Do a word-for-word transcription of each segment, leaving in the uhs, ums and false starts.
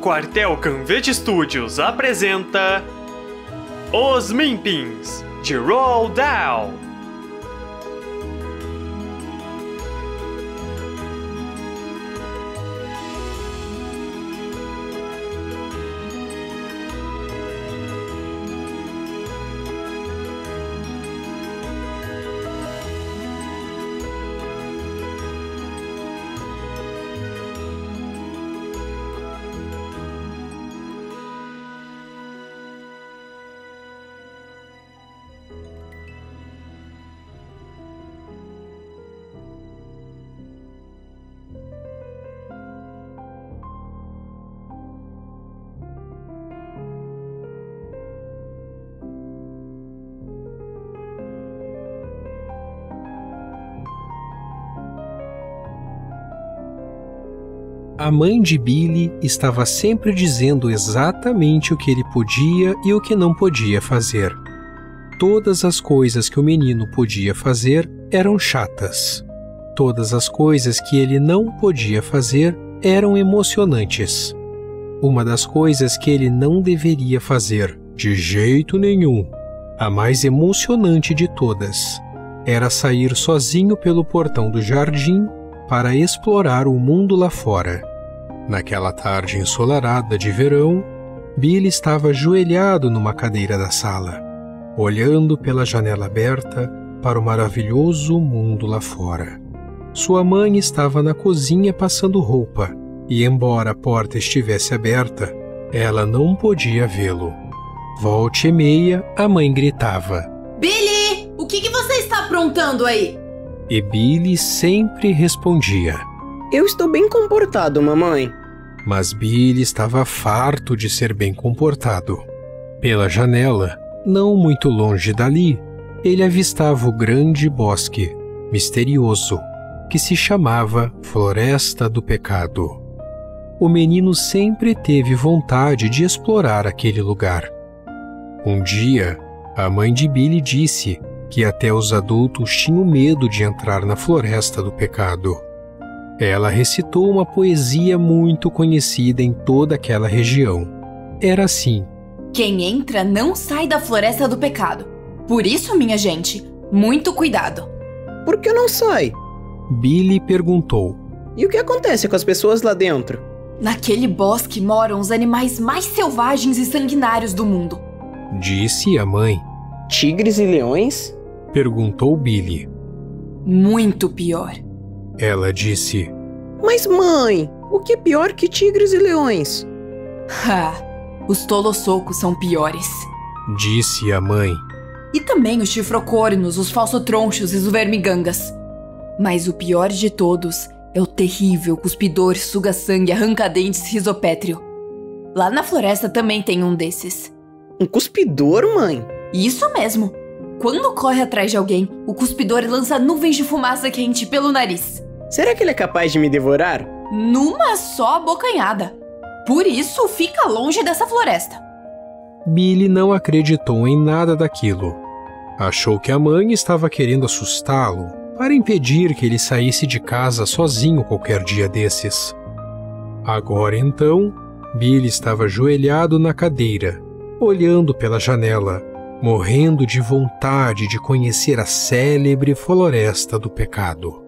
Quartel Canvete Studios apresenta Os Minpins, de Roald Dahl. A mãe de Billy estava sempre dizendo exatamente o que ele podia e o que não podia fazer. Todas as coisas que o menino podia fazer eram chatas. Todas as coisas que ele não podia fazer eram emocionantes. Uma das coisas que ele não deveria fazer, de jeito nenhum, a mais emocionante de todas, era sair sozinho pelo portão do jardim para explorar o mundo lá fora. Naquela tarde ensolarada de verão, Billy estava ajoelhado numa cadeira da sala, olhando pela janela aberta para o maravilhoso mundo lá fora. Sua mãe estava na cozinha passando roupa, e embora a porta estivesse aberta, ela não podia vê-lo. Volte e meia, a mãe gritava: Billy, o que, que você está aprontando aí? E Billy sempre respondia: Eu estou bem comportado, mamãe. Mas Billy estava farto de ser bem comportado. Pela janela, não muito longe dali, ele avistava o grande bosque, misterioso, que se chamava Floresta do Pecado. O menino sempre teve vontade de explorar aquele lugar. Um dia, a mãe de Billy disse que até os adultos tinham medo de entrar na Floresta do Pecado. Ela recitou uma poesia muito conhecida em toda aquela região. Era assim: Quem entra não sai da Floresta do Pecado. Por isso, minha gente, muito cuidado. Por que não sai? Billy perguntou. E o que acontece com as pessoas lá dentro? Naquele bosque moram os animais mais selvagens e sanguinários do mundo, disse a mãe. Tigres e leões? Perguntou Billy. Muito pior. Ela disse. Mas mãe, o que é pior que tigres e leões? Ha, os tolossocos são piores, disse a mãe. E também os chifrocórnios, os falsotronchos e os vermigangas. Mas o pior de todos é o terrível cuspidor suga-sangue arranca-dentes risopétreo. Lá na floresta também tem um desses. Um cuspidor, mãe? Isso mesmo. Quando corre atrás de alguém, o cuspidor lança nuvens de fumaça quente pelo nariz. Será que ele é capaz de me devorar? Numa só abocanhada. Por isso, fica longe dessa floresta. Billy não acreditou em nada daquilo. Achou que a mãe estava querendo assustá-lo para impedir que ele saísse de casa sozinho qualquer dia desses. Agora então, Billy estava ajoelhado na cadeira, olhando pela janela, morrendo de vontade de conhecer a célebre Floresta do Pecado.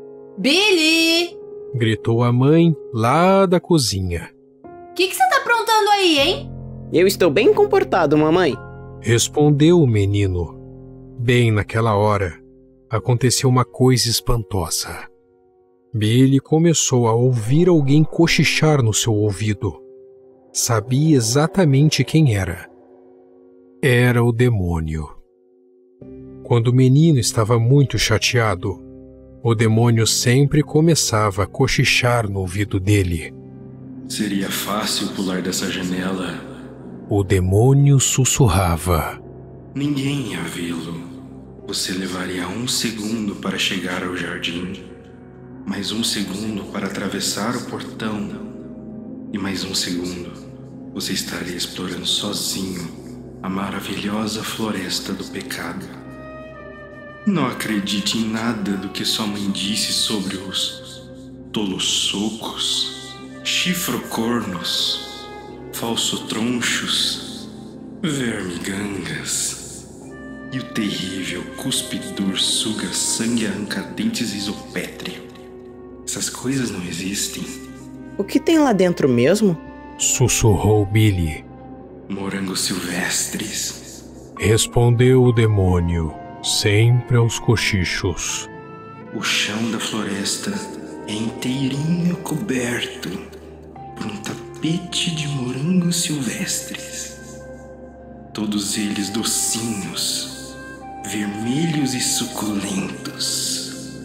Billy! Gritou a mãe lá da cozinha. O que, que você tá aprontando aí, hein? Eu estou bem comportado, mamãe. Respondeu o menino. Bem naquela hora, aconteceu uma coisa espantosa. Billy começou a ouvir alguém cochichar no seu ouvido. Sabia exatamente quem era. Era o demônio. Quando o menino estava muito chateado, o demônio sempre começava a cochichar no ouvido dele. Seria fácil pular dessa janela. O demônio sussurrava. Ninguém ia vê-lo. Você levaria um segundo para chegar ao jardim, mais um segundo para atravessar o portão, e mais um segundo você estaria explorando sozinho a maravilhosa Floresta do Pecado. Não acredite em nada do que sua mãe disse sobre os tolossocos, chifrocornos falso-tronchos, vermigangas e o terrível cuspidor suga-sangue arranca-dentes isopétrio. Essas coisas não existem. O que tem lá dentro mesmo? Sussurrou Billy. Morangos silvestres. Respondeu o demônio, sempre aos cochichos. O chão da floresta é inteirinho coberto por um tapete de morangos silvestres. Todos eles docinhos, vermelhos e suculentos.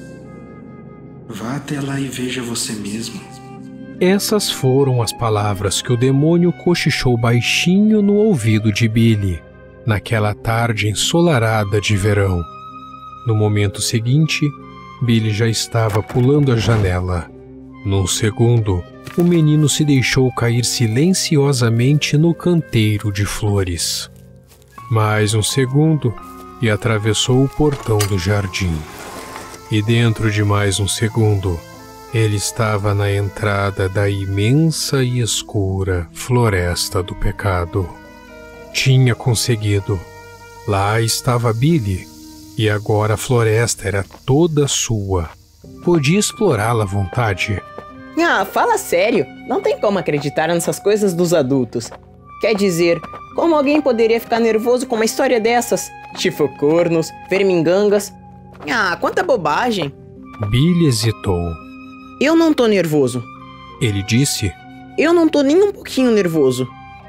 Vá até lá e veja você mesmo. Essas foram as palavras que o demônio cochichou baixinho no ouvido de Billy, naquela tarde ensolarada de verão. No momento seguinte, Billy já estava pulando a janela. Num segundo, o menino se deixou cair silenciosamente no canteiro de flores. Mais um segundo e atravessou o portão do jardim. E dentro de mais um segundo, ele estava na entrada da imensa e escura floresta do pecado. Tinha conseguido. Lá estava Billy, e agora a floresta era toda sua. Podia explorá-la à vontade. Ah, fala sério. Não tem como acreditar nessas coisas dos adultos. Quer dizer, como alguém poderia ficar nervoso com uma história dessas? Chifrocornos, vermingangas. Ah, quanta bobagem. Billy hesitou. Eu não tô nervoso. Ele disse. Eu não tô nem um pouquinho nervoso.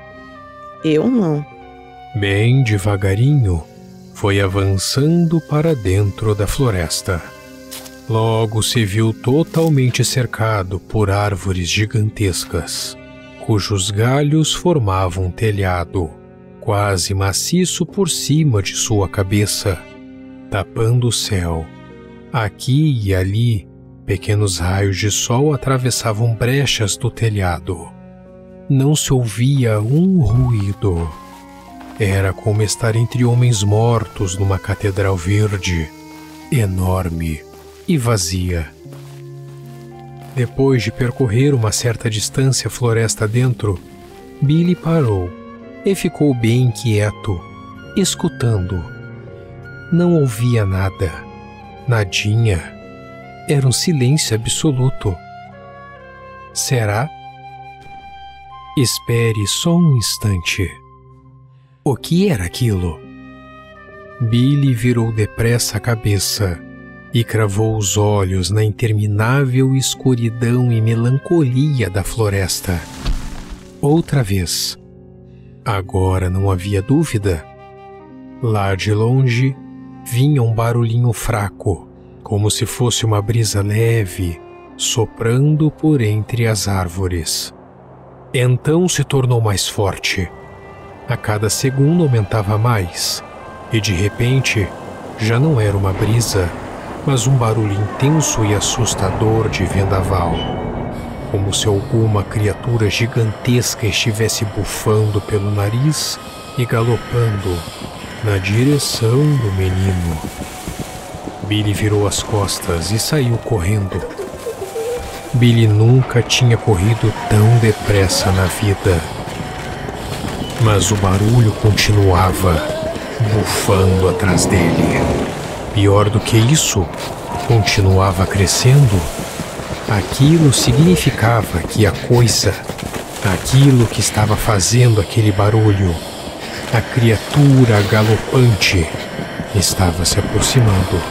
Eu não. Bem devagarinho, foi avançando para dentro da floresta. Logo se viu totalmente cercado por árvores gigantescas, cujos galhos formavam um telhado, quase maciço por cima de sua cabeça, tapando o céu. Aqui e ali, pequenos raios de sol atravessavam brechas do telhado. Não se ouvia um ruído. Era como estar entre homens mortos numa catedral verde, enorme e vazia. Depois de percorrer uma certa distância floresta dentro, Billy parou e ficou bem quieto, escutando. Não ouvia nada, nadinha. Era um silêncio absoluto. Será? Espere só um instante. O que era aquilo? Billy virou depressa a cabeça e cravou os olhos na interminável escuridão e melancolia da floresta. Outra vez. Agora não havia dúvida. Lá de longe vinha um barulhinho fraco, como se fosse uma brisa leve, soprando por entre as árvores. Então se tornou mais forte. A cada segundo aumentava mais, e de repente já não era uma brisa, mas um barulho intenso e assustador de vendaval, como se alguma criatura gigantesca estivesse bufando pelo nariz e galopando na direção do menino. Billy virou as costas e saiu correndo. Billy nunca tinha corrido tão depressa na vida. Mas o barulho continuava, bufando atrás dele. Pior do que isso, continuava crescendo. Aquilo significava que a coisa, aquilo que estava fazendo aquele barulho, a criatura galopante, estava se aproximando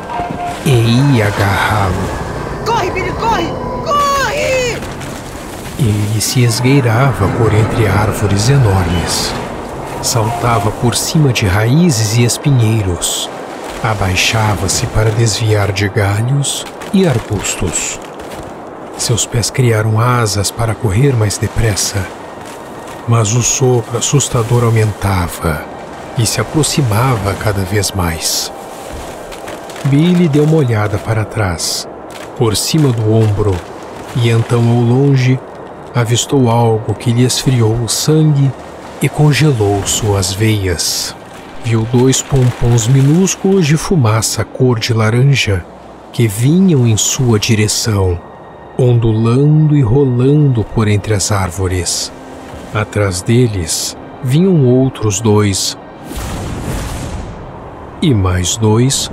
e ia agarrá-lo. Corre, Billy, corre! Corre! Ele se esgueirava por entre árvores enormes. Saltava por cima de raízes e espinheiros. Abaixava-se para desviar de galhos e arbustos. Seus pés criaram asas para correr mais depressa. Mas o sopro assustador aumentava e se aproximava cada vez mais. Billy deu uma olhada para trás, por cima do ombro, e então ao longe avistou algo que lhe esfriou o sangue e congelou suas veias. Viu dois pompons minúsculos de fumaça cor de laranja que vinham em sua direção, ondulando e rolando por entre as árvores. Atrás deles vinham outros dois. E mais dois.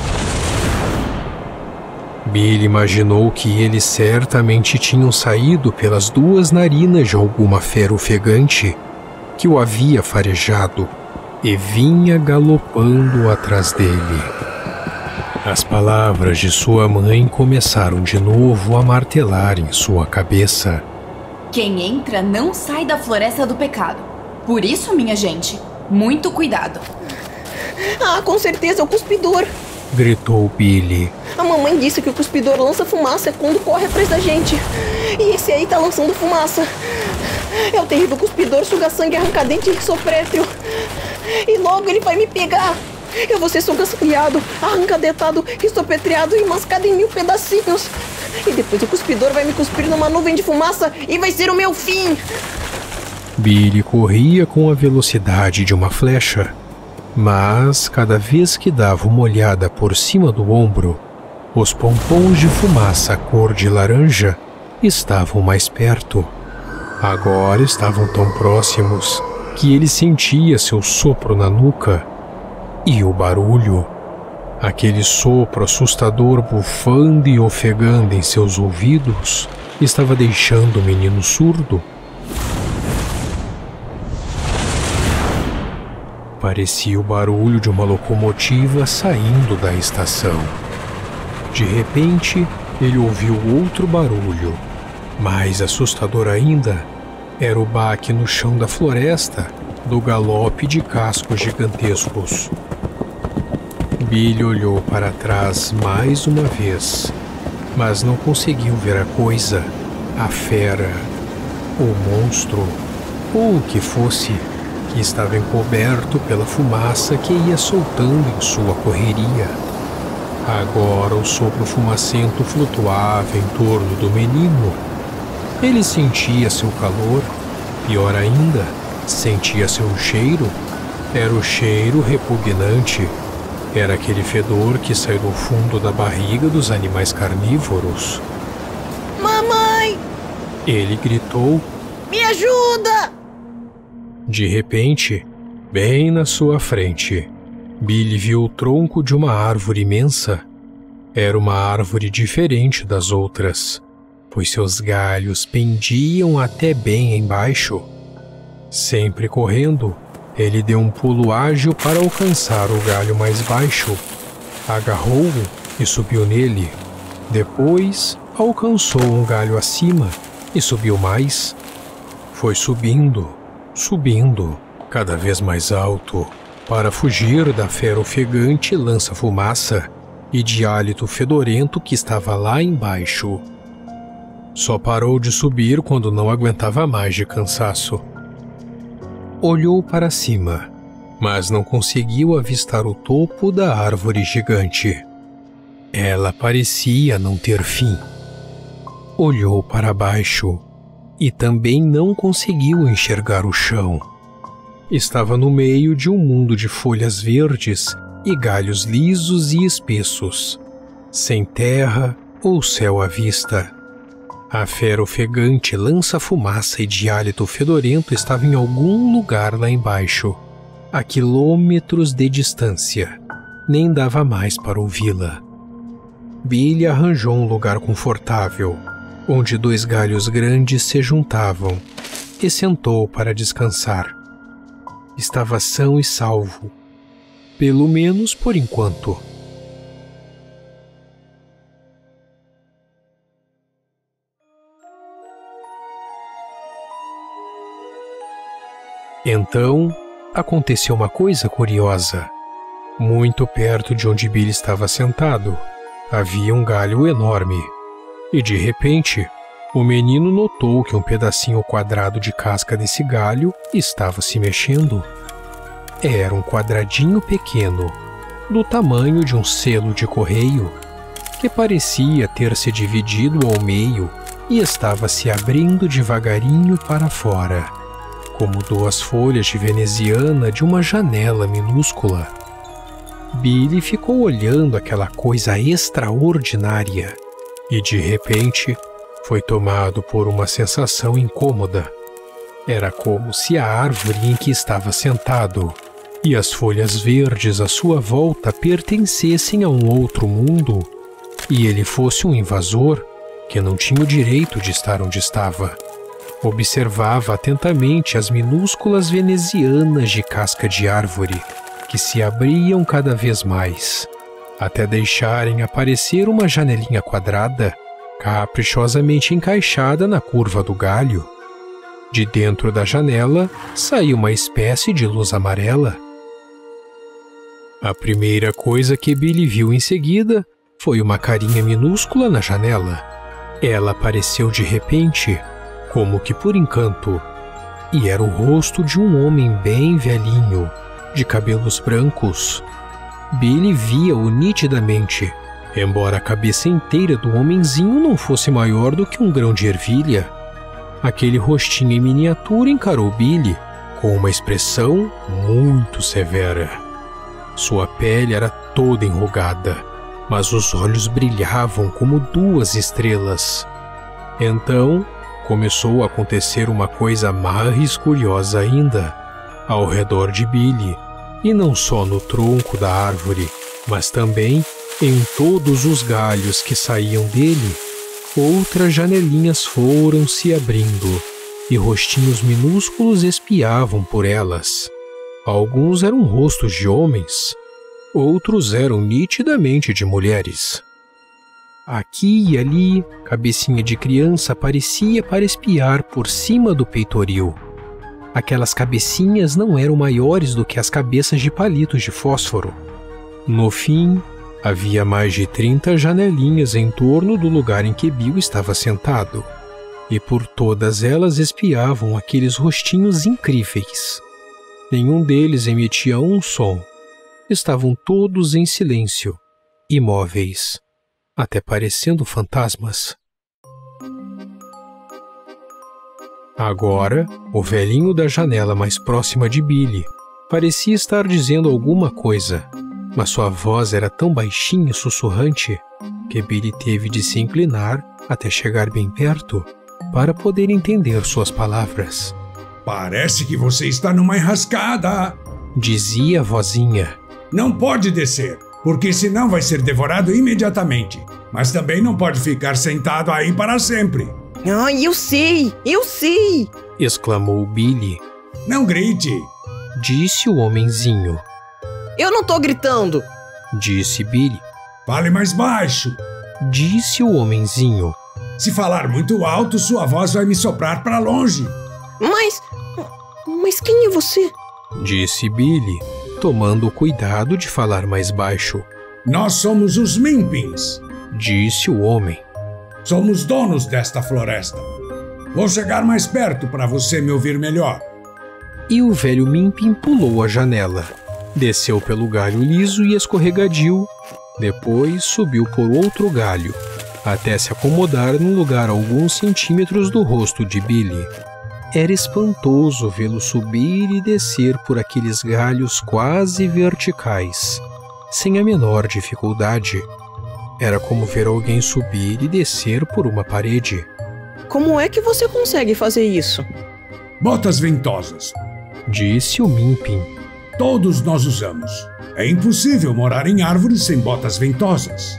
Billy imaginou que eles certamente tinham saído pelas duas narinas de alguma fera ofegante que o havia farejado e vinha galopando atrás dele. As palavras de sua mãe começaram de novo a martelar em sua cabeça. Quem entra não sai da floresta do pecado. Por isso, minha gente, muito cuidado. Ah, com certeza é o cuspidor! Gritou Billy. A mamãe disse que o cuspidor lança fumaça quando corre atrás da gente. E esse aí tá lançando fumaça. É o terrível cuspidor suga-sangue arrancadente e soprétrio. E logo ele vai me pegar. Eu vou ser suga-sangueado, arrancadetado, estopetreado e mascado em mil pedacinhos. E depois o cuspidor vai me cuspir numa nuvem de fumaça e vai ser o meu fim. Billy corria com a velocidade de uma flecha. Mas, cada vez que dava uma olhada por cima do ombro, os pompons de fumaça cor de laranja estavam mais perto. Agora estavam tão próximos que ele sentia seu sopro na nuca. E o barulho, aquele sopro assustador bufando e ofegando em seus ouvidos, estava deixando o menino surdo. Parecia o barulho de uma locomotiva saindo da estação. De repente, ele ouviu outro barulho. Mais assustador ainda, era o baque no chão da floresta do galope de cascos gigantescos. Billy olhou para trás mais uma vez, mas não conseguiu ver a coisa, a fera, o monstro, ou o que fosse, que estava encoberto pela fumaça que ia soltando em sua correria. Agora o sopro fumacento flutuava em torno do menino. Ele sentia seu calor, pior ainda, sentia seu cheiro. Era o cheiro repugnante. Era aquele fedor que sai do fundo da barriga dos animais carnívoros. Mamãe! Ele gritou. Me ajuda! De repente, bem na sua frente, Billy viu o tronco de uma árvore imensa. Era uma árvore diferente das outras, pois seus galhos pendiam até bem embaixo. Sempre correndo, ele deu um pulo ágil para alcançar o galho mais baixo. Agarrou-o e subiu nele. Depois, alcançou um galho acima e subiu mais. Foi subindo, subindo, cada vez mais alto, para fugir da fera ofegante lança-fumaça e de hálito fedorento que estava lá embaixo. Só parou de subir quando não aguentava mais de cansaço. Olhou para cima, mas não conseguiu avistar o topo da árvore gigante. Ela parecia não ter fim. Olhou para baixo e também não conseguiu enxergar o chão. Estava no meio de um mundo de folhas verdes e galhos lisos e espessos, sem terra ou céu à vista. A fera ofegante lança-fumaça e de hálito fedorento estava em algum lugar lá embaixo, a quilômetros de distância. Nem dava mais para ouvi-la. Billy arranjou um lugar confortável, onde dois galhos grandes se juntavam, e sentou para descansar. Estava são e salvo, pelo menos por enquanto. Então, aconteceu uma coisa curiosa. Muito perto de onde Billy estava sentado, havia um galho enorme. E de repente, o menino notou que um pedacinho quadrado de casca desse galho estava se mexendo. Era um quadradinho pequeno, do tamanho de um selo de correio, que parecia ter se dividido ao meio e estava se abrindo devagarinho para fora, como duas folhas de veneziana de uma janela minúscula. Billy ficou olhando aquela coisa extraordinária e, de repente, foi tomado por uma sensação incômoda. Era como se a árvore em que estava sentado e as folhas verdes à sua volta pertencessem a um outro mundo e ele fosse um invasor que não tinha o direito de estar onde estava. Observava atentamente as minúsculas venezianas de casca de árvore que se abriam cada vez mais, até deixarem aparecer uma janelinha quadrada caprichosamente encaixada na curva do galho. De dentro da janela saiu uma espécie de luz amarela. A primeira coisa que Billy viu em seguida foi uma carinha minúscula na janela. Ela apareceu de repente, como que por encanto, e era o rosto de um homem bem velhinho, de cabelos brancos. Billy via-o nitidamente, embora a cabeça inteira do homenzinho não fosse maior do que um grão de ervilha. Aquele rostinho em miniatura encarou Billy com uma expressão muito severa. Sua pele era toda enrugada, mas os olhos brilhavam como duas estrelas. Então, começou a acontecer uma coisa mais curiosa ainda, ao redor de Billy, e não só no tronco da árvore, mas também em todos os galhos que saíam dele. Outras janelinhas foram se abrindo e rostinhos minúsculos espiavam por elas. Alguns eram rostos de homens, outros eram nitidamente de mulheres. Aqui e ali, cabecinha de criança aparecia para espiar por cima do peitoril. Aquelas cabecinhas não eram maiores do que as cabeças de palitos de fósforo. No fim, havia mais de trinta janelinhas em torno do lugar em que Bill estava sentado, e por todas elas espiavam aqueles rostinhos incríveis. Nenhum deles emitia um som. Estavam todos em silêncio, imóveis, até parecendo fantasmas. Agora, o velhinho da janela mais próxima de Billy parecia estar dizendo alguma coisa, mas sua voz era tão baixinha e sussurrante que Billy teve de se inclinar até chegar bem perto para poder entender suas palavras. Parece que você está numa enrascada, dizia a vozinha. Não pode descer, porque senão vai ser devorado imediatamente. Mas também não pode ficar sentado aí para sempre. Ai, eu sei, eu sei! Exclamou Billy. Não grite, disse o homenzinho. Eu não tô gritando, disse Billy. Fale mais baixo, disse o homenzinho. Se falar muito alto, sua voz vai me soprar para longe. Mas... mas quem é você? Disse Billy, tomando o cuidado de falar mais baixo. Nós somos os Mimpins, disse o homem. Somos donos desta floresta. Vou chegar mais perto para você me ouvir melhor. E o velho Mimpin pulou a janela. Desceu pelo galho liso e escorregadio, depois subiu por outro galho, até se acomodar num lugar a alguns centímetros do rosto de Billy. Era espantoso vê-lo subir e descer por aqueles galhos quase verticais, sem a menor dificuldade. Era como ver alguém subir e descer por uma parede. Como é que você consegue fazer isso? Botas ventosas, disse o Mimpin. Todos nós usamos. É impossível morar em árvores sem botas ventosas.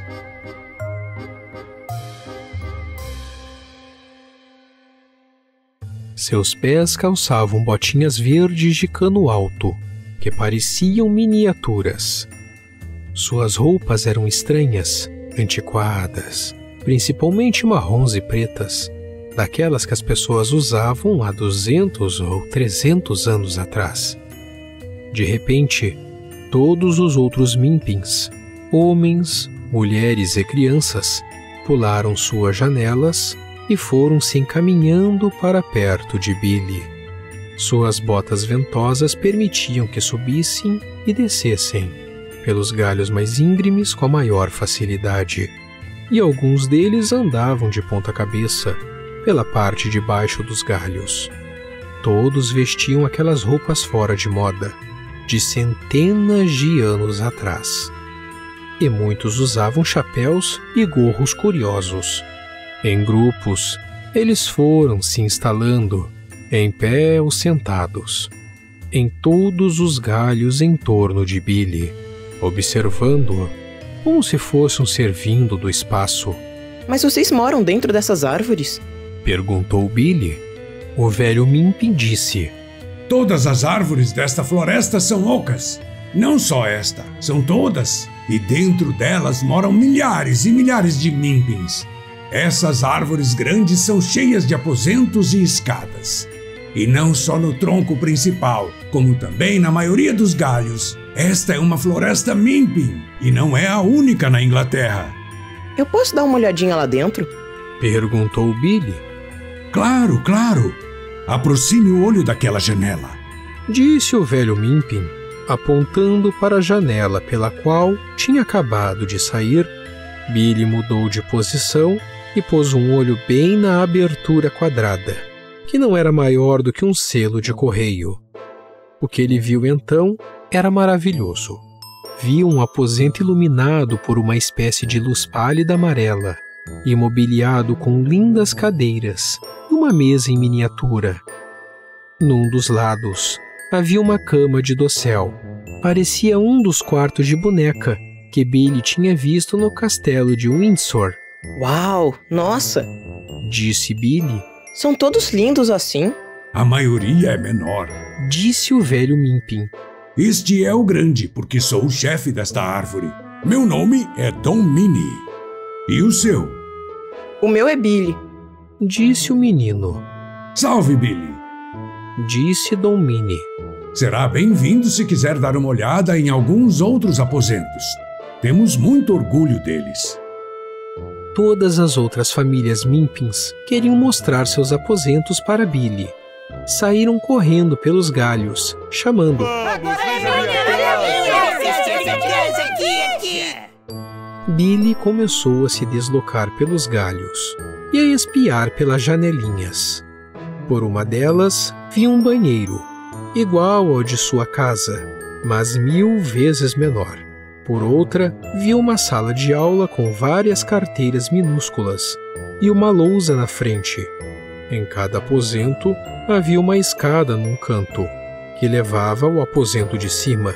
Seus pés calçavam botinhas verdes de cano alto, que pareciam miniaturas. Suas roupas eram estranhas, antiquadas, principalmente marrons e pretas, daquelas que as pessoas usavam há duzentos ou trezentos anos atrás. De repente, todos os outros Mimpins, homens, mulheres e crianças, pularam suas janelas e foram se encaminhando para perto de Billy. Suas botas ventosas permitiam que subissem e descessem pelos galhos mais íngremes com a maior facilidade, e alguns deles andavam de ponta cabeça pela parte de baixo dos galhos. Todos vestiam aquelas roupas fora de moda, de centenas de anos atrás. E muitos usavam chapéus e gorros curiosos. Em grupos, eles foram se instalando, em pé ou sentados, em todos os galhos em torno de Billy, observando-o como se fosse um ser vindo do espaço. Mas vocês moram dentro dessas árvores? Perguntou Billy. O velho Mimpin disse: Todas as árvores desta floresta são ocas. Não só esta, são todas. E dentro delas moram milhares e milhares de Mimpins. Essas árvores grandes são cheias de aposentos e escadas. E não só no tronco principal, como também na maioria dos galhos. Esta é uma floresta Mimpin, e não é a única na Inglaterra. Eu posso dar uma olhadinha lá dentro? Perguntou Billy. Claro, claro. Aproxime o olho daquela janela. Disse o velho Mimpin, apontando para a janela pela qual tinha acabado de sair. Billy mudou de posição e pôs um olho bem na abertura quadrada, que não era maior do que um selo de correio. O que ele viu então era maravilhoso. Viu um aposento iluminado por uma espécie de luz pálida amarela, e mobiliado com lindas cadeiras e uma mesa em miniatura. Num dos lados havia uma cama de dossel. Parecia um dos quartos de boneca que Billy tinha visto no castelo de Windsor. Uau, nossa! Disse Billy. São todos lindos assim? A maioria é menor. Disse o velho Mimpin. Este é o grande, porque sou o chefe desta árvore. Meu nome é Dom Mini. E o seu? O meu é Billy. Disse o menino. Salve, Billy. Disse Dom Mini. Será bem-vindo se quiser dar uma olhada em alguns outros aposentos. Temos muito orgulho deles. Todas as outras famílias Mimpins queriam mostrar seus aposentos para Billy. Saíram correndo pelos galhos, chamando. Billy começou a se deslocar pelos galhos e a espiar pelas janelinhas. Por uma delas, viu um banheiro, igual ao de sua casa, mas mil vezes menor. Por outra, viu uma sala de aula com várias carteiras minúsculas e uma lousa na frente. Em cada aposento, havia uma escada num canto, que levava ao aposento de cima.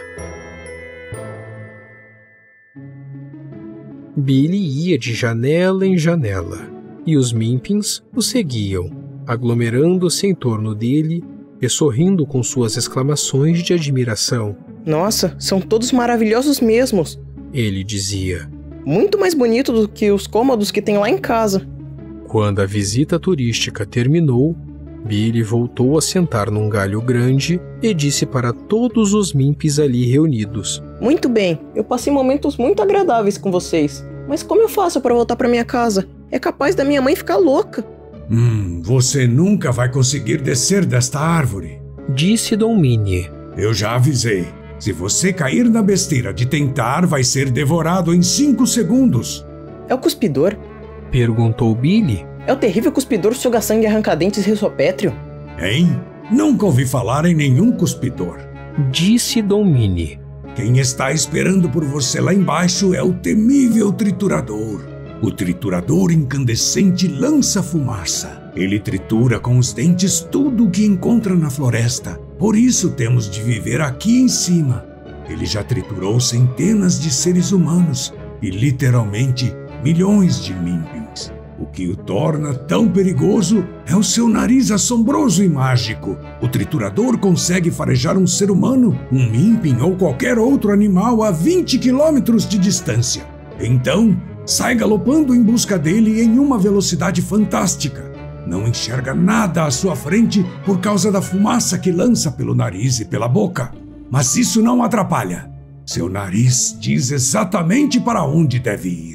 Billy ia de janela em janela, e os Mimpins o seguiam, aglomerando-se em torno dele e sorrindo com suas exclamações de admiração. Nossa, são todos maravilhosos mesmos. Ele dizia. Muito mais bonito do que os cômodos que tem lá em casa. Quando a visita turística terminou, Billy voltou a sentar num galho grande e disse para todos os Mimpins ali reunidos. Muito bem, eu passei momentos muito agradáveis com vocês. Mas como eu faço para voltar para minha casa? É capaz da minha mãe ficar louca. Hum, você nunca vai conseguir descer desta árvore. Disse Dom Mini. Eu já avisei. Se você cair na besteira de tentar, vai ser devorado em cinco segundos. É o cuspidor? Perguntou Billy. É o terrível cuspidor suga-sangue arranca-dentes risopétreo? Hein? Nunca ouvi falar em nenhum cuspidor. Disse Dom Mini. Quem está esperando por você lá embaixo é o temível triturador. O triturador incandescente lança fumaça. Ele tritura com os dentes tudo o que encontra na floresta. Por isso temos de viver aqui em cima. Ele já triturou centenas de seres humanos e literalmente milhões de Mimpins. O que o torna tão perigoso é o seu nariz assombroso e mágico. O triturador consegue farejar um ser humano, um Mimpin ou qualquer outro animal a vinte quilômetros de distância. Então, sai galopando em busca dele em uma velocidade fantástica. Não enxerga nada à sua frente por causa da fumaça que lança pelo nariz e pela boca. Mas isso não atrapalha. Seu nariz diz exatamente para onde deve ir.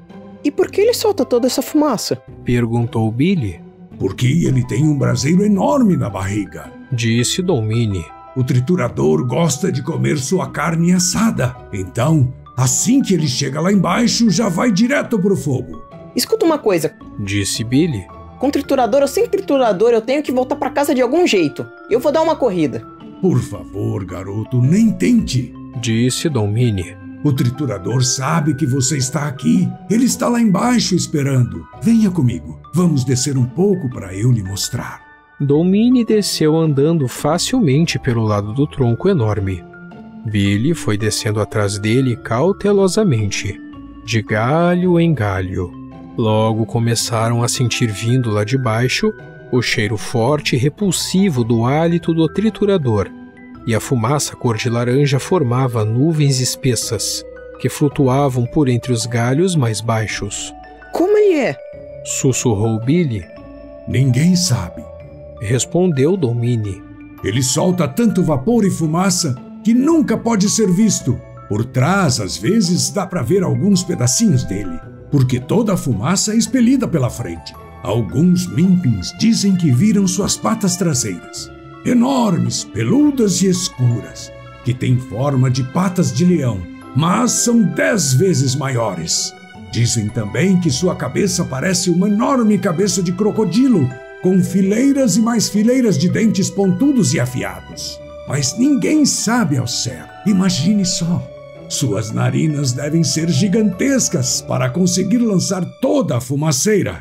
E por que ele solta toda essa fumaça? Perguntou Billy. Porque ele tem um braseiro enorme na barriga. Disse Dom Mini. O triturador gosta de comer sua carne assada. Então, assim que ele chega lá embaixo, já vai direto pro fogo. Escuta uma coisa. Disse Billy. Com triturador ou sem triturador, eu tenho que voltar pra casa de algum jeito. Eu vou dar uma corrida. Por favor, garoto, nem tente. Disse Dom Mini. O triturador sabe que você está aqui. Ele está lá embaixo esperando. Venha comigo. Vamos descer um pouco para eu lhe mostrar. Domini desceu andando facilmente pelo lado do tronco enorme. Billy foi descendo atrás dele cautelosamente, de galho em galho. Logo começaram a sentir vindo lá de baixo o cheiro forte e repulsivo do hálito do triturador, e a fumaça cor de laranja formava nuvens espessas, que flutuavam por entre os galhos mais baixos. Como ele é? Sussurrou Billy. Ninguém sabe. Respondeu Domini. Ele solta tanto vapor e fumaça que nunca pode ser visto. Por trás, às vezes, dá para ver alguns pedacinhos dele, porque toda a fumaça é expelida pela frente. Alguns Mimpins dizem que viram suas patas traseiras, enormes, peludas e escuras, que têm forma de patas de leão, mas são dez vezes maiores. Dizem também que sua cabeça parece uma enorme cabeça de crocodilo, com fileiras e mais fileiras de dentes pontudos e afiados. Mas ninguém sabe ao certo. Imagine só. Suas narinas devem ser gigantescas para conseguir lançar toda a fumaceira.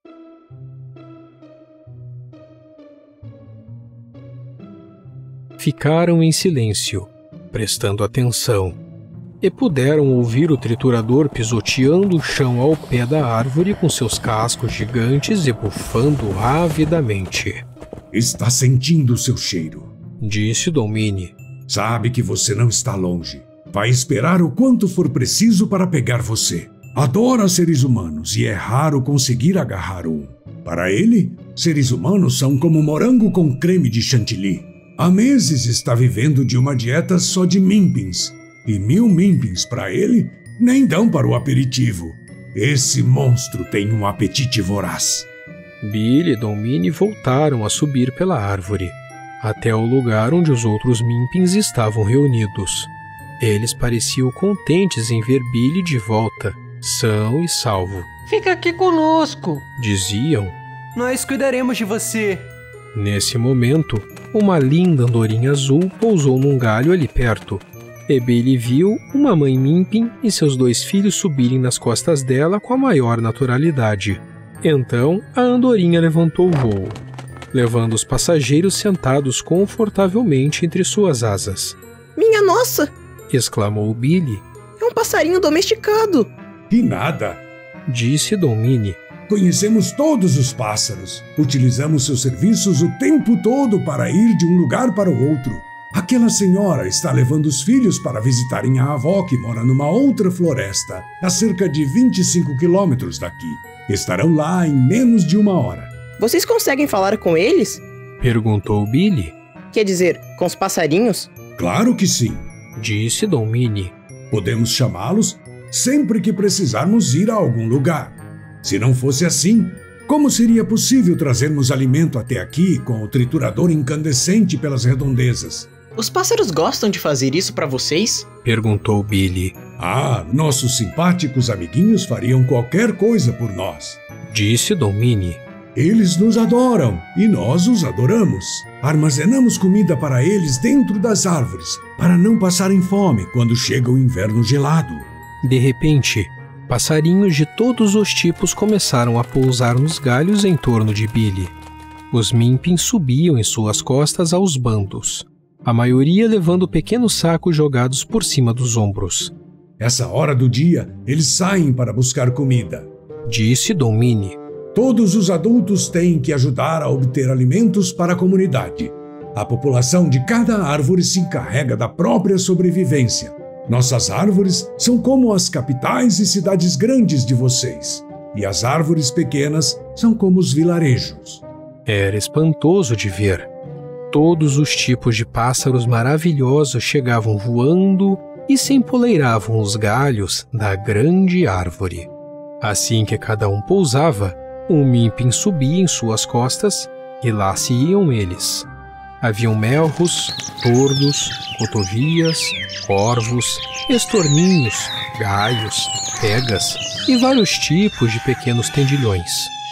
Ficaram em silêncio, prestando atenção, e puderam ouvir o triturador pisoteando o chão ao pé da árvore com seus cascos gigantes e bufando avidamente. Está sentindo o seu cheiro, disse Domini. Sabe que você não está longe. Vai esperar o quanto for preciso para pegar você. Adora seres humanos e é raro conseguir agarrar um. Para ele, seres humanos são como morango com creme de chantilly. Há meses está vivendo de uma dieta só de Mimpins. E mil Mimpins para ele nem dão para o aperitivo. Esse monstro tem um apetite voraz. Billy e Domini voltaram a subir pela árvore, até o lugar onde os outros Mimpins estavam reunidos. Eles pareciam contentes em ver Billy de volta, são e salvo. Fica aqui conosco, diziam. Nós cuidaremos de você. Nesse momento, uma linda andorinha azul pousou num galho ali perto. E Billy viu uma mãe Mimpin e seus dois filhos subirem nas costas dela com a maior naturalidade. Então, a andorinha levantou o voo, levando os passageiros sentados confortavelmente entre suas asas. Minha nossa! Exclamou Billy. É um passarinho domesticado. E nada, disse Domini. Conhecemos todos os pássaros. Utilizamos seus serviços o tempo todo para ir de um lugar para o outro. Aquela senhora está levando os filhos para visitarem a avó que mora numa outra floresta, a cerca de vinte e cinco quilômetros daqui. Estarão lá em menos de uma hora. Vocês conseguem falar com eles? Perguntou Billy. Quer dizer, com os passarinhos? Claro que sim, disse Domini. Podemos chamá-los sempre que precisarmos ir a algum lugar. Se não fosse assim, como seria possível trazermos alimento até aqui com o triturador incandescente pelas redondezas? Os pássaros gostam de fazer isso para vocês? Perguntou Billy. Ah, nossos simpáticos amiguinhos fariam qualquer coisa por nós, disse Domini. Eles nos adoram e nós os adoramos. Armazenamos comida para eles dentro das árvores, para não passarem fome quando chega o inverno gelado. De repente, passarinhos de todos os tipos começaram a pousar nos galhos em torno de Billy. Os Mimpins subiam em suas costas aos bandos, a maioria levando pequenos sacos jogados por cima dos ombros. Essa hora do dia, eles saem para buscar comida, disse Domini. Todos os adultos têm que ajudar a obter alimentos para a comunidade. A população de cada árvore se encarrega da própria sobrevivência. Nossas árvores são como as capitais e cidades grandes de vocês, e as árvores pequenas são como os vilarejos. Era espantoso de ver. Todos os tipos de pássaros maravilhosos chegavam voando e se empoleiravam os galhos da grande árvore. Assim que cada um pousava, um Mimpin subia em suas costas e lá se iam eles. Haviam melros, tordos, cotovias, corvos, estorninhos, gaios, pegas e vários tipos de pequenos tendilhões.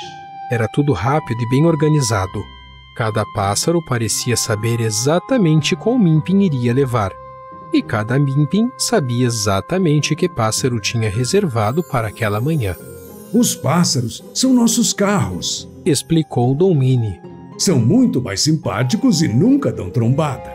Era tudo rápido e bem organizado. Cada pássaro parecia saber exatamente qual Mimpin iria levar, e cada Mimpin sabia exatamente que pássaro tinha reservado para aquela manhã. Os pássaros são nossos carros, explicou Domini. São muito mais simpáticos e nunca dão trombada.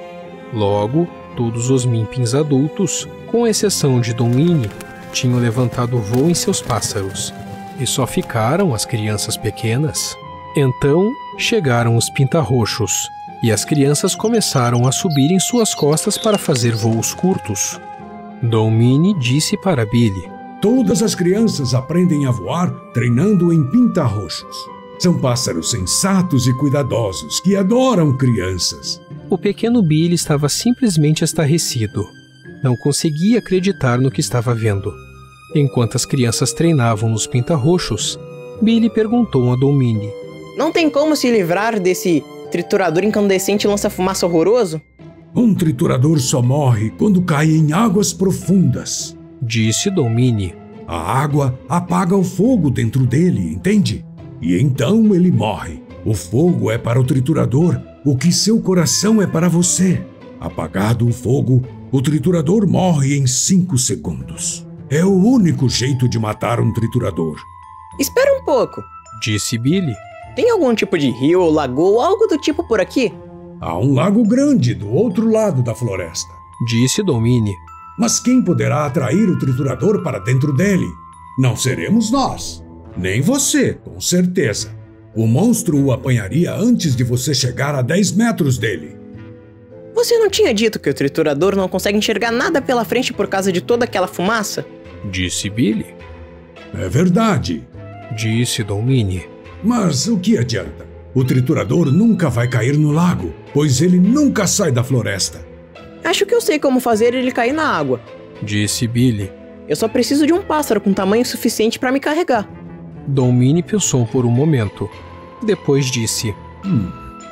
Logo, todos os Mimpins adultos, com exceção de Domine, tinham levantado voo em seus pássaros, e só ficaram as crianças pequenas. Então, chegaram os pintarroxos, e as crianças começaram a subir em suas costas para fazer voos curtos. Domine disse para Billy: Todas as crianças aprendem a voar treinando em pintarroxos. São pássaros sensatos e cuidadosos que adoram crianças. O pequeno Billy estava simplesmente estarrecido. Não conseguia acreditar no que estava vendo. Enquanto as crianças treinavam nos pintarroxos, Billy perguntou a Domine: Não tem como se livrar desse triturador incandescente lança-fumaça horroroso? Um triturador só morre quando cai em águas profundas, disse Domine. A água apaga o fogo dentro dele, entende? E então ele morre. O fogo é para o triturador o que seu coração é para você. Apagado o fogo, o triturador morre em cinco segundos. É o único jeito de matar um triturador. Espera um pouco, disse Billy. Tem algum tipo de rio ou lagoa, algo do tipo por aqui? Há um lago grande do outro lado da floresta, disse Domine. Mas quem poderá atrair o triturador para dentro dele? Não seremos nós. Nem você, com certeza. O monstro o apanharia antes de você chegar a dez metros dele. Você não tinha dito que o triturador não consegue enxergar nada pela frente por causa de toda aquela fumaça? Disse Billy. É verdade, disse Domine. Mas o que adianta? O triturador nunca vai cair no lago, pois ele nunca sai da floresta. Acho que eu sei como fazer ele cair na água, disse Billy. Eu só preciso de um pássaro com tamanho suficiente para me carregar. Domine pensou por um momento. Depois disse: Hum,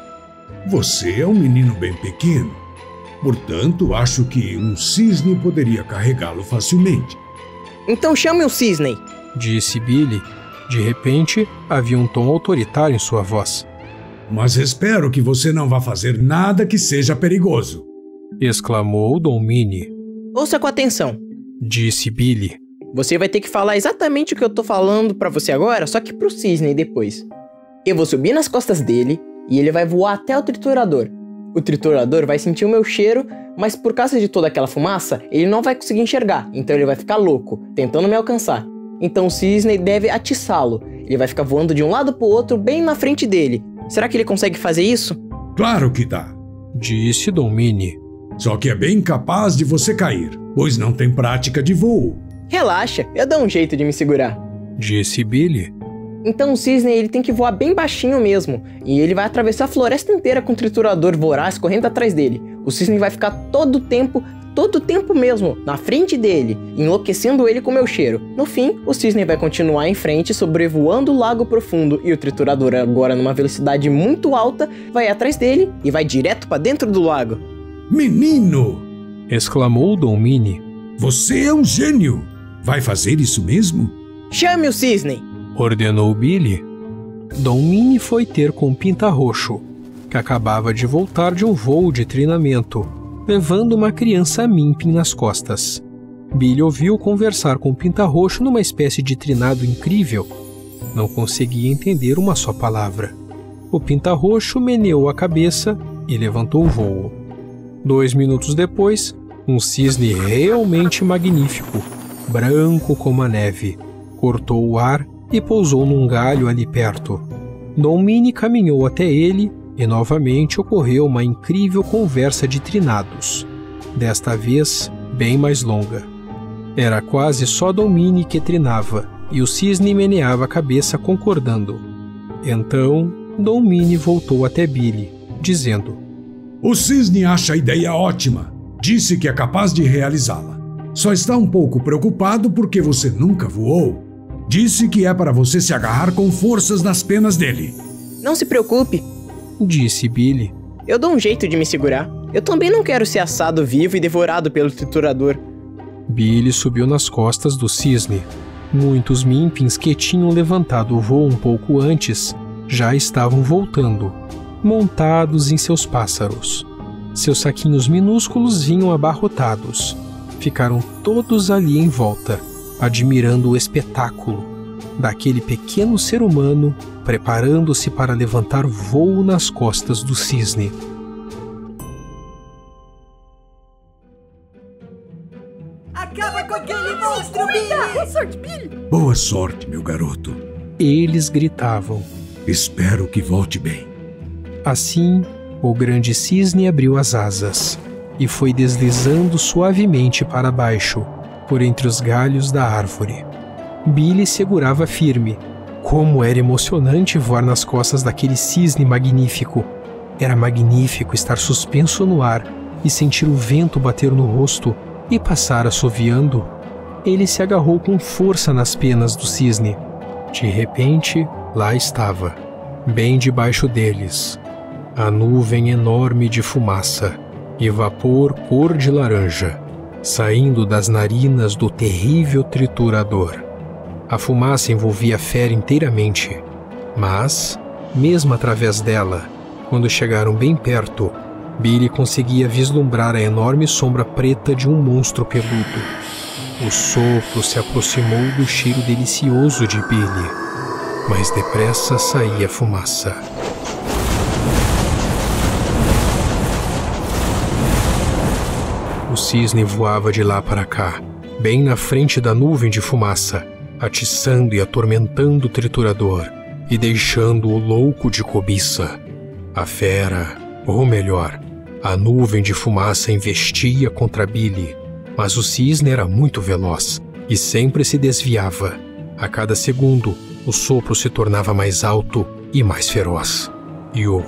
você é um menino bem pequeno. Portanto, acho que um cisne poderia carregá-lo facilmente. Então chame o cisne, disse Billy. De repente, havia um tom autoritário em sua voz. Mas espero que você não vá fazer nada que seja perigoso, exclamou Domine. Ouça com atenção, disse Billy. Você vai ter que falar exatamente o que eu tô falando pra você agora, só que pro cisne depois. Eu vou subir nas costas dele e ele vai voar até o triturador. O triturador vai sentir o meu cheiro, mas por causa de toda aquela fumaça, ele não vai conseguir enxergar, então ele vai ficar louco, tentando me alcançar. Então o cisne deve atiçá-lo. Ele vai ficar voando de um lado pro outro bem na frente dele. Será que ele consegue fazer isso? Claro que dá, disse Domine. Só que é bem capaz de você cair, pois não tem prática de voo. Relaxa, eu dou um jeito de me segurar, disse Billy. Então o cisne ele tem que voar bem baixinho mesmo, e ele vai atravessar a floresta inteira com o triturador voraz correndo atrás dele. O cisne vai ficar todo o tempo, todo o tempo mesmo, na frente dele, enlouquecendo ele com meu cheiro. No fim, o cisne vai continuar em frente, sobrevoando o lago profundo, e o triturador, agora numa velocidade muito alta, vai atrás dele e vai direto para dentro do lago. Menino! Exclamou Domine. Você é um gênio! Vai fazer isso mesmo? Chame o cisne! Ordenou Billy. Domine foi ter com o Pintarroxo, que acabava de voltar de um voo de treinamento, levando uma criança Mimpin nas costas. Billy ouviu conversar com o Pintarroxo numa espécie de trinado incrível. Não conseguia entender uma só palavra. O Pintarroxo meneou a cabeça e levantou o voo. Dois minutos depois, um cisne realmente magnífico, branco como a neve, cortou o ar e pousou num galho ali perto. Domine caminhou até ele e novamente ocorreu uma incrível conversa de trinados, desta vez bem mais longa. Era quase só Domine que trinava e o cisne meneava a cabeça concordando. Então, Domine voltou até Billy, dizendo: O cisne acha a ideia ótima. Disse que é capaz de realizá-la. Só está um pouco preocupado porque você nunca voou. Disse que é para você se agarrar com forças nas penas dele. Não se preocupe, disse Billy. Eu dou um jeito de me segurar. Eu também não quero ser assado vivo e devorado pelo triturador. Billy subiu nas costas do cisne. Muitos Mimpins que tinham levantado o voo um pouco antes já estavam voltando, montados em seus pássaros. Seus saquinhos minúsculos vinham abarrotados. Ficaram todos ali em volta, admirando o espetáculo. daquele pequeno ser humano preparando-se para levantar voo nas costas do cisne. Acaba com aquele monstro, Billy! Boa sorte, Billy! Boa sorte, meu garoto. Eles gritavam. Espero que volte bem. Assim, o grande cisne abriu as asas e foi deslizando suavemente para baixo, por entre os galhos da árvore. Billy segurava firme. Como era emocionante voar nas costas daquele cisne magnífico. Era magnífico estar suspenso no ar e sentir o vento bater no rosto e passar assoviando. Ele se agarrou com força nas penas do cisne. De repente, lá estava, bem debaixo deles, a nuvem enorme de fumaça e vapor cor de laranja, saindo das narinas do terrível triturador. A fumaça envolvia a fera inteiramente, mas, mesmo através dela, quando chegaram bem perto, Billy conseguia vislumbrar a enorme sombra preta de um monstro peludo. O sopro se aproximou do cheiro delicioso de Billy, mas depressa saía fumaça. O cisne voava de lá para cá, bem na frente da nuvem de fumaça, atiçando e atormentando o triturador e deixando-o louco de cobiça. A fera, ou melhor, a nuvem de fumaça investia contra Billy, mas o cisne era muito veloz e sempre se desviava. A cada segundo, o sopro se tornava mais alto e mais feroz. E o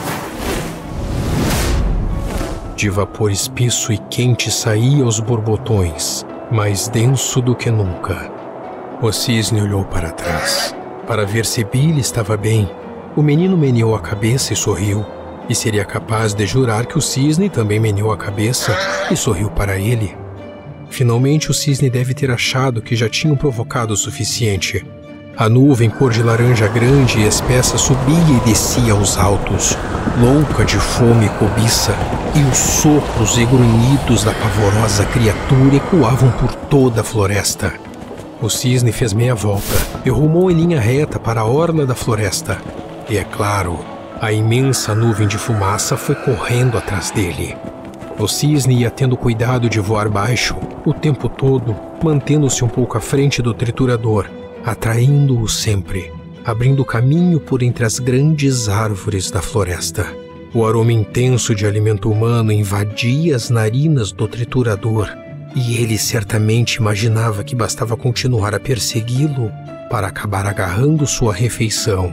de vapor espesso e quente saía aos borbotões, mais denso do que nunca. O cisne olhou para trás, para ver se Billy estava bem. O menino meneou a cabeça e sorriu, e seria capaz de jurar que o cisne também meneou a cabeça e sorriu para ele. Finalmente o cisne deve ter achado que já tinham provocado o suficiente. A nuvem cor de laranja grande e espessa subia e descia aos altos, louca de fome e cobiça, e os sopros e grunhidos da pavorosa criatura ecoavam por toda a floresta. O cisne fez meia volta e rumou em linha reta para a orla da floresta. E é claro, a imensa nuvem de fumaça foi correndo atrás dele. O cisne ia tendo cuidado de voar baixo o tempo todo, mantendo-se um pouco à frente do triturador, atraindo-o sempre, abrindo caminho por entre as grandes árvores da floresta. O aroma intenso de alimento humano invadia as narinas do triturador, e ele certamente imaginava que bastava continuar a persegui-lo para acabar agarrando sua refeição.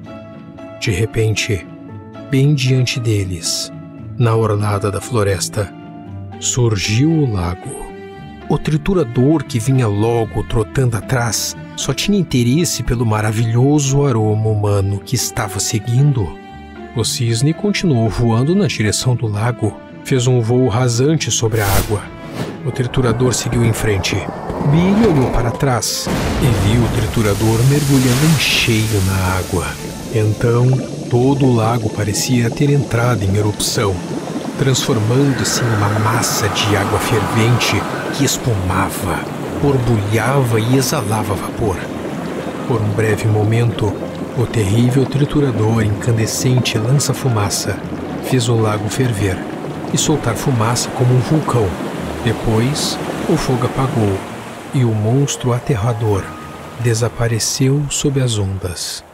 De repente, bem diante deles, na orlada da floresta, surgiu o lago. O triturador, que vinha logo trotando atrás, só tinha interesse pelo maravilhoso aroma humano que estava seguindo. O cisne continuou voando na direção do lago, fez um voo rasante sobre a água. O triturador seguiu em frente. Billy olhou para trás e viu o triturador mergulhando em cheio na água. Então, todo o lago parecia ter entrado em erupção, transformando-se em uma massa de água fervente que espumava, borbulhava e exalava vapor. Por um breve momento, o terrível triturador incandescente lança-fumaça fez o lago ferver e soltar fumaça como um vulcão. Depois, o fogo apagou e o monstro aterrador desapareceu sob as ondas.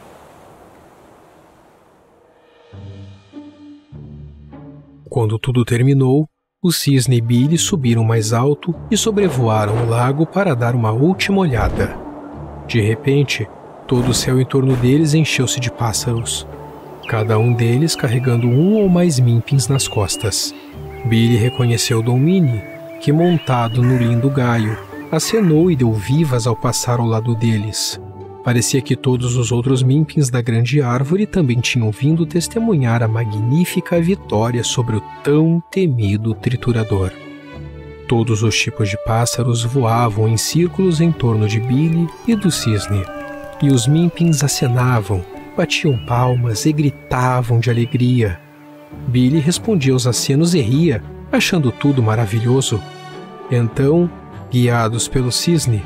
Quando tudo terminou, o cisne e Billy subiram mais alto e sobrevoaram o lago para dar uma última olhada. De repente, todo o céu em torno deles encheu-se de pássaros, cada um deles carregando um ou mais mimpins nas costas. Billy reconheceu Dom Mini, que, montado no lindo gaio, acenou e deu vivas ao passar ao lado deles. Parecia que todos os outros mimpins da grande árvore também tinham vindo testemunhar a magnífica vitória sobre o tão temido triturador. Todos os tipos de pássaros voavam em círculos em torno de Billy e do cisne, e os mimpins acenavam, batiam palmas e gritavam de alegria. Billy respondia aos acenos e ria, achando tudo maravilhoso. Então, guiados pelo cisne,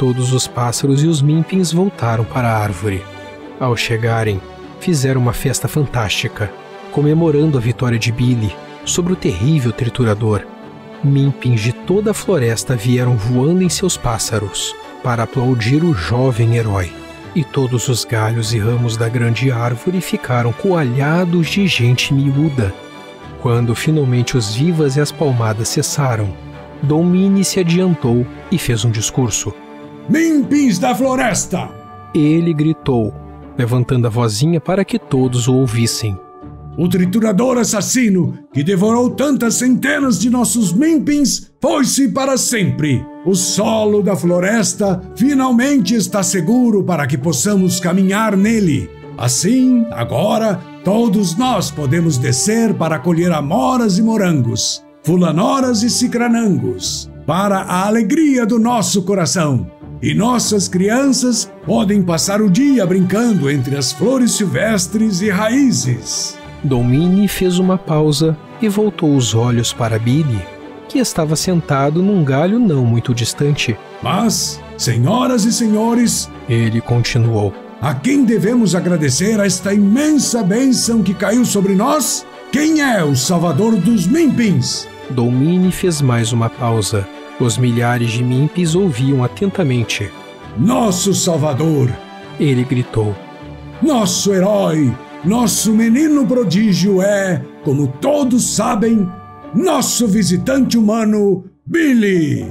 todos os pássaros e os Mimpins voltaram para a árvore. Ao chegarem, fizeram uma festa fantástica, comemorando a vitória de Billy sobre o terrível triturador. Mimpins de toda a floresta vieram voando em seus pássaros para aplaudir o jovem herói. E todos os galhos e ramos da grande árvore ficaram coalhados de gente miúda. Quando finalmente os vivas e as palmadas cessaram, Dom Mini se adiantou e fez um discurso. Mimpins da floresta! Ele gritou, levantando a vozinha para que todos o ouvissem. O triturador assassino, que devorou tantas centenas de nossos Mimpins, foi-se para sempre. O solo da floresta finalmente está seguro para que possamos caminhar nele. Assim, agora, todos nós podemos descer para colher amoras e morangos, fulanoras e cicranangos, para a alegria do nosso coração. E nossas crianças podem passar o dia brincando entre as flores silvestres e raízes. Dom Mini fez uma pausa e voltou os olhos para Billy, que estava sentado num galho não muito distante. Mas, senhoras e senhores, ele continuou, a quem devemos agradecer esta imensa bênção que caiu sobre nós? Quem é o salvador dos Mimpins? Dom Mini fez mais uma pausa. Os milhares de Mimpins ouviam atentamente. Nosso salvador! Ele gritou. Nosso herói! Nosso menino prodígio é, como todos sabem, nosso visitante humano, Billy!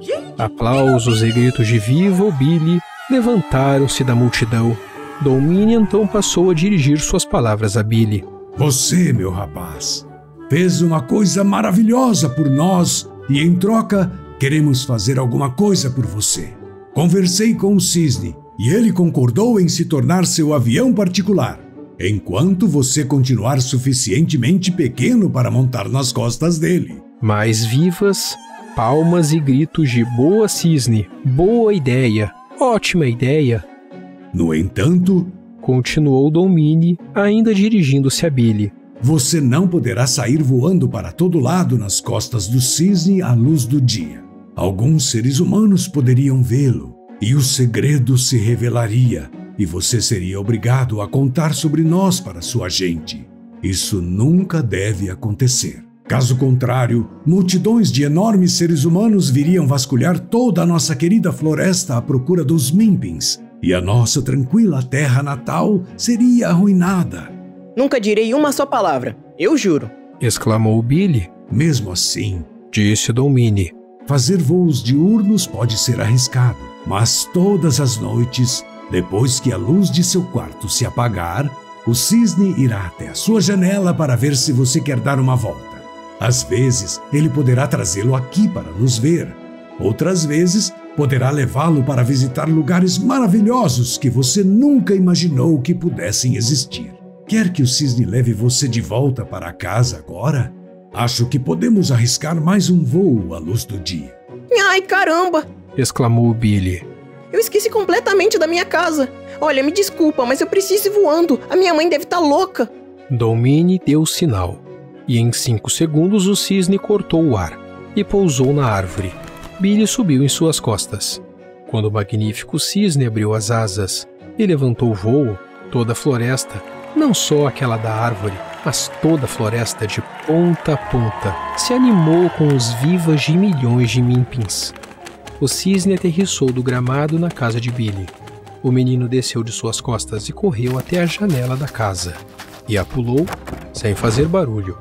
Aplausos e gritos de viva o Billy levantaram-se da multidão. Dom Mini então passou a dirigir suas palavras a Billy. Você, meu rapaz, fez uma coisa maravilhosa por nós e, em troca, queremos fazer alguma coisa por você. Conversei com o Cisne e ele concordou em se tornar seu avião particular, enquanto você continuar suficientemente pequeno para montar nas costas dele. Mais vivas, palmas e gritos de boa, Cisne, boa ideia, ótima ideia. No entanto, continuou Dom Mini, ainda dirigindo-se a Billy, você não poderá sair voando para todo lado nas costas do cisne à luz do dia. Alguns seres humanos poderiam vê-lo, e o segredo se revelaria, e você seria obrigado a contar sobre nós para sua gente. Isso nunca deve acontecer. Caso contrário, multidões de enormes seres humanos viriam vasculhar toda a nossa querida floresta à procura dos Mimpins, e a nossa tranquila terra natal seria arruinada. Nunca direi uma só palavra, eu juro. Exclamou Billy. Mesmo assim, disse Dom Mini, fazer voos diurnos pode ser arriscado, mas todas as noites, depois que a luz de seu quarto se apagar, o cisne irá até a sua janela para ver se você quer dar uma volta. Às vezes, ele poderá trazê-lo aqui para nos ver. Outras vezes, poderá levá-lo para visitar lugares maravilhosos que você nunca imaginou que pudessem existir. Quer que o cisne leve você de volta para casa agora? Acho que podemos arriscar mais um voo à luz do dia. Ai, caramba! Exclamou Billy. Eu esqueci completamente da minha casa. Olha, me desculpa, mas eu preciso ir voando. A minha mãe deve estar louca. Dom Mini deu o sinal. E em cinco segundos o cisne cortou o ar e pousou na árvore. Billy subiu em suas costas. Quando o magnífico cisne abriu as asas e levantou o voo, toda a floresta, não só aquela da árvore, mas toda a floresta de ponta a ponta, se animou com os vivas de milhões de Mimpins. O cisne aterrissou do gramado na casa de Billy. O menino desceu de suas costas e correu até a janela da casa. E a pulou sem fazer barulho.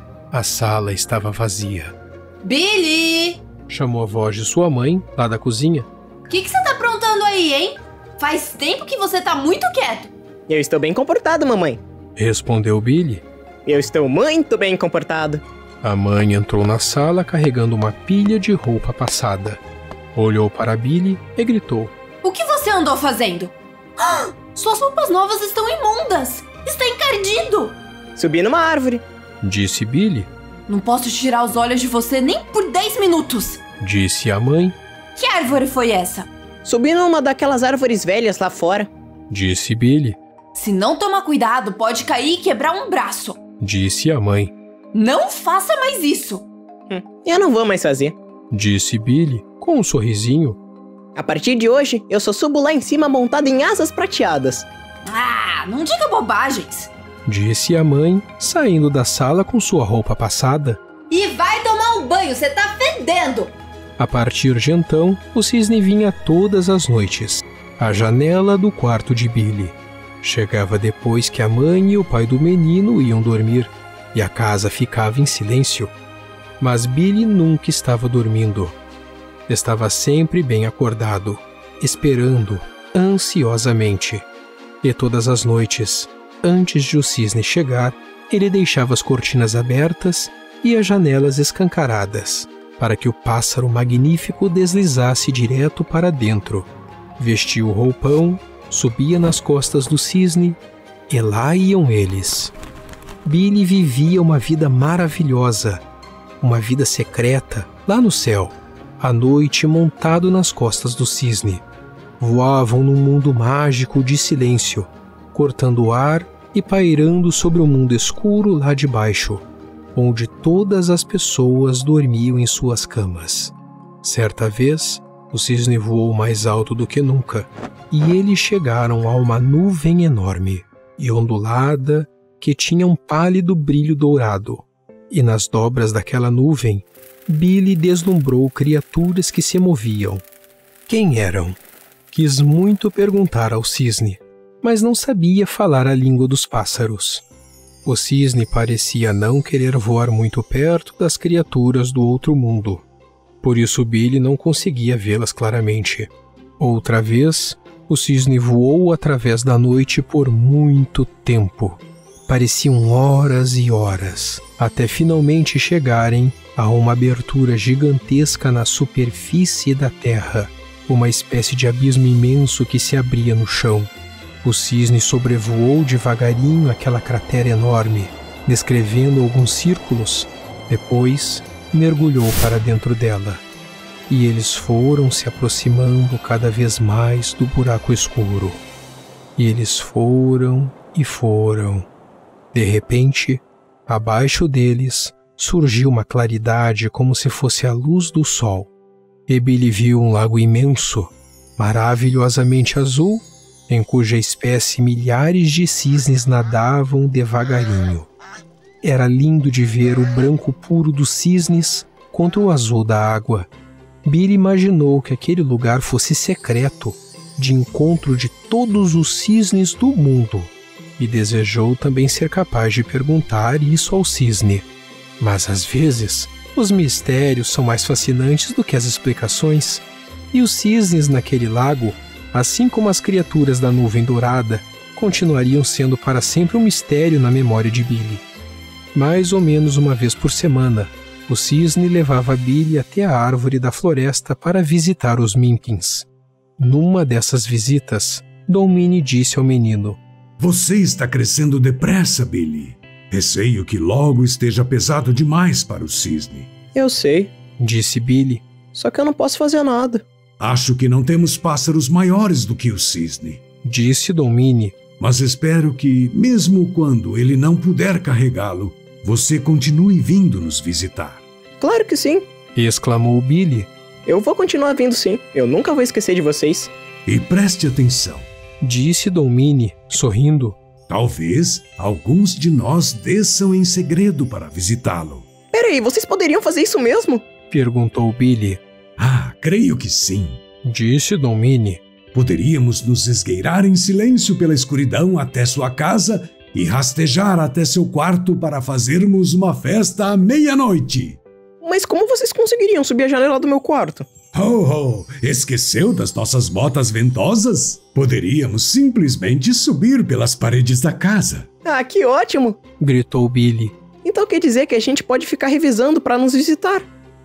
A sala estava vazia. Billy! Chamou a voz de sua mãe, lá da cozinha. O que você tá aprontando aí, hein? Faz tempo que você tá muito quieto. Eu estou bem comportado, mamãe. Respondeu Billy. Eu estou muito bem comportado. A mãe entrou na sala carregando uma pilha de roupa passada. Olhou para Billy e gritou. O que você andou fazendo? Ah, suas roupas novas estão imundas! Está encardido! Subi numa árvore. Disse Billy. Não posso tirar os olhos de você nem por dez minutos. Disse a mãe. Que árvore foi essa? Subi numa daquelas árvores velhas lá fora. Disse Billy. Se não tomar cuidado, pode cair e quebrar um braço. Disse a mãe. Não faça mais isso. Hum, eu não vou mais fazer. Disse Billy, com um sorrisinho. A partir de hoje, eu só subo lá em cima montado em asas prateadas. Ah, não diga bobagens. Disse a mãe, saindo da sala com sua roupa passada. E vai tomar um banho, você tá fedendo. A partir de então, o cisne vinha todas as noites, à janela do quarto de Billy. Chegava depois que a mãe e o pai do menino iam dormir, e a casa ficava em silêncio. Mas Billy nunca estava dormindo. Estava sempre bem acordado, esperando, ansiosamente. E todas as noites, antes de o cisne chegar, ele deixava as cortinas abertas e as janelas escancaradas, para que o pássaro magnífico deslizasse direto para dentro. Vestia o roupão, subia nas costas do cisne, e lá iam eles. Billy vivia uma vida maravilhosa, uma vida secreta, lá no céu, à noite montado nas costas do cisne. Voavam num mundo mágico de silêncio, cortando o ar e pairando sobre o mundo escuro lá de baixo, onde todas as pessoas dormiam em suas camas. Certa vez, o cisne voou mais alto do que nunca, e eles chegaram a uma nuvem enorme e ondulada que tinha um pálido brilho dourado. E nas dobras daquela nuvem, Billy deslumbrou criaturas que se moviam. Quem eram? Quis muito perguntar ao cisne, mas não sabia falar a língua dos pássaros. O cisne parecia não querer voar muito perto das criaturas do outro mundo. Por isso Billy não conseguia vê-las claramente. Outra vez, o cisne voou através da noite por muito tempo. Pareciam horas e horas, até finalmente chegarem a uma abertura gigantesca na superfície da terra, uma espécie de abismo imenso que se abria no chão. O cisne sobrevoou devagarinho aquela cratera enorme, descrevendo alguns círculos. Depois, mergulhou para dentro dela. E eles foram se aproximando cada vez mais do buraco escuro. E eles foram e foram. De repente, abaixo deles, surgiu uma claridade como se fosse a luz do sol. E Billy viu um lago imenso, maravilhosamente azul, em cuja espécie milhares de cisnes nadavam devagarinho. Era lindo de ver o branco puro dos cisnes contra o azul da água. Billy imaginou que aquele lugar fosse secreto, de encontro de todos os cisnes do mundo, e desejou também ser capaz de perguntar isso ao cisne. Mas às vezes, os mistérios são mais fascinantes do que as explicações, e os cisnes naquele lago, assim como as criaturas da nuvem dourada, continuariam sendo para sempre um mistério na memória de Billy. Mais ou menos uma vez por semana, o cisne levava Billy até a árvore da floresta para visitar os Mimpins. Numa dessas visitas, Domine disse ao menino: Você está crescendo depressa, Billy. Receio que logo esteja pesado demais para o cisne. Eu sei, disse Billy. Só que eu não posso fazer nada. Acho que não temos pássaros maiores do que o cisne, disse Domine. Mas espero que, mesmo quando ele não puder carregá-lo, você continue vindo nos visitar. Claro que sim, exclamou Billy. Eu vou continuar vindo sim, eu nunca vou esquecer de vocês. E preste atenção, disse Domine, sorrindo. Talvez alguns de nós desçam em segredo para visitá-lo. Peraí, vocês poderiam fazer isso mesmo? Perguntou Billy. Ah, creio que sim, disse Domine. Poderíamos nos esgueirar em silêncio pela escuridão até sua casa e rastejar até seu quarto para fazermos uma festa à meia-noite. Mas como vocês conseguiriam subir a janela do meu quarto? Oh, oh, esqueceu das nossas botas ventosas? Poderíamos simplesmente subir pelas paredes da casa. Ah, que ótimo! Gritou Billy. Então quer dizer que a gente pode ficar revisando para nos visitar?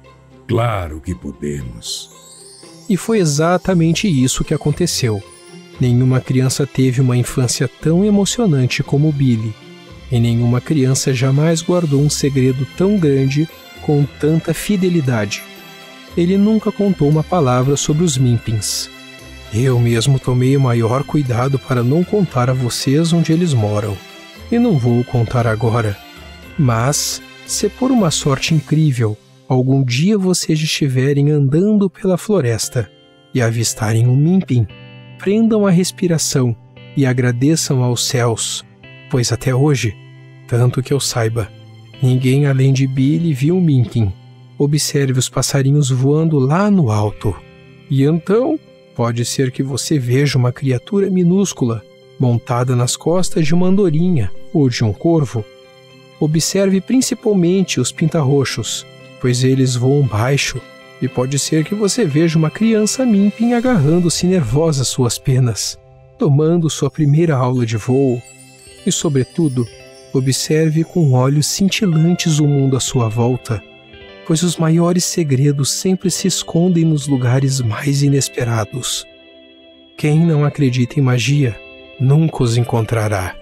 Claro que podemos. E foi exatamente isso que aconteceu. Nenhuma criança teve uma infância tão emocionante como Billy. E nenhuma criança jamais guardou um segredo tão grande com tanta fidelidade. Ele nunca contou uma palavra sobre os Mimpins. Eu mesmo tomei o maior cuidado para não contar a vocês onde eles moram. E não vou contar agora. Mas, se por uma sorte incrível, algum dia vocês estiverem andando pela floresta e avistarem um Mimpin, prendam a respiração e agradeçam aos céus, pois até hoje, tanto que eu saiba, ninguém além de Billy viu um Mimpin. Observe os passarinhos voando lá no alto. E então, pode ser que você veja uma criatura minúscula montada nas costas de uma andorinha ou de um corvo. Observe principalmente os pintarroxos, pois eles voam baixo, e pode ser que você veja uma criança Mimpin agarrando-se nervosa às suas penas, tomando sua primeira aula de voo. E, sobretudo, observe com olhos cintilantes o mundo à sua volta, pois os maiores segredos sempre se escondem nos lugares mais inesperados. Quem não acredita em magia, nunca os encontrará.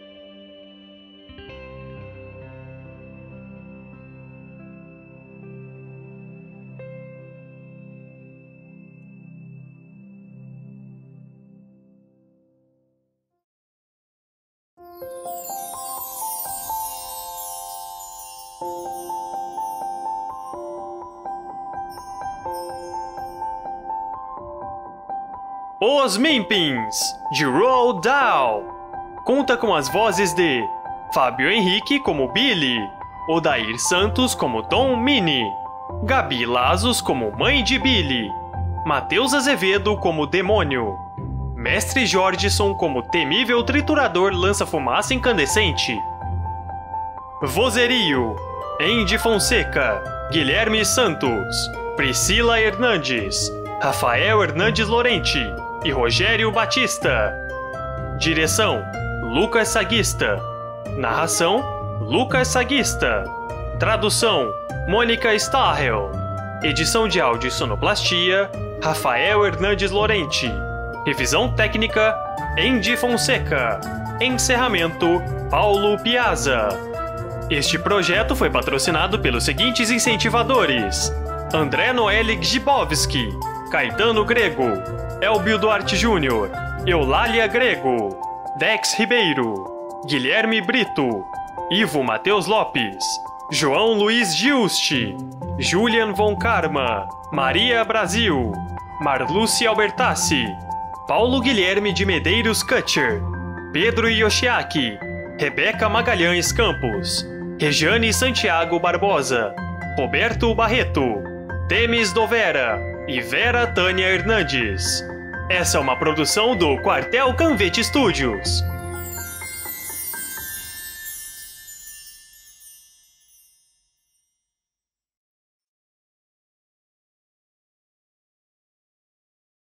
Os Mimpins, de Roald Dahl. Conta com as vozes de Fábio Henrique como Billy, Odair Santos como Dom Mini, Gabi Lazos como Mãe de Billy, Matheus Azevedo como Demônio, Mestre Jordison como Temível Triturador Lança-Fumaça Incandescente. Vozerio: Andy Fonseca, Guilherme Santos, Priscila Hernandes, Rafael Hernandes Lorente e Rogério Batista. Direção: Lucas Saguista. Narração: Lucas Saguista. Tradução: Mônica Stahel. Edição de áudio e sonoplastia: Rafael Hernandes Lorente. Revisão técnica: Andy Fonseca. Encerramento: Paulo Piazza. Este projeto foi patrocinado pelos seguintes incentivadores: André Noelle Gzibowski, Caetano Grego, Elbio Duarte Júnior, Eulália Grego, Dex Ribeiro, Guilherme Brito, Ivo Matheus Lopes, João Luiz Giusti, Julian von Karma, Maria Brasil, Marluce Albertassi, Paulo Guilherme de Medeiros Kutcher, Pedro Yoshiaki, Rebeca Magalhães Campos, Regiane Santiago Barbosa, Roberto Barreto, Temis Dovera e Vera Tânia Hernandes. Essa é uma produção do Quartel Canvete Studios.